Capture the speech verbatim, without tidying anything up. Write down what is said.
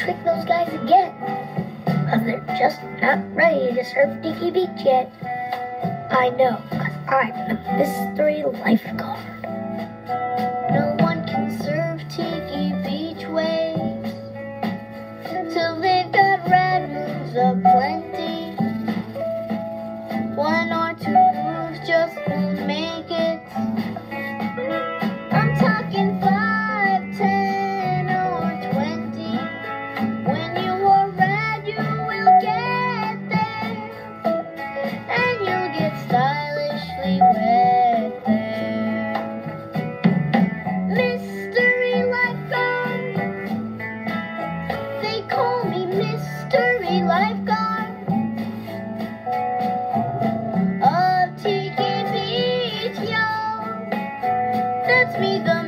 trick those guys again, because they're just not ready to surf Tiki Beach yet. I know, because I'm the Mystery Lifeguard. No one can surf Tiki Beach waves till they've got red moves aplenty. One or two moves just won't make it. I'm talking five, ten, or twenty. When you are red, you will get there, and you'll get stylishly wet there. Mystery Lifeguard, they call me Mystery Lifeguard of Tiki Beach, y'all. That's me, the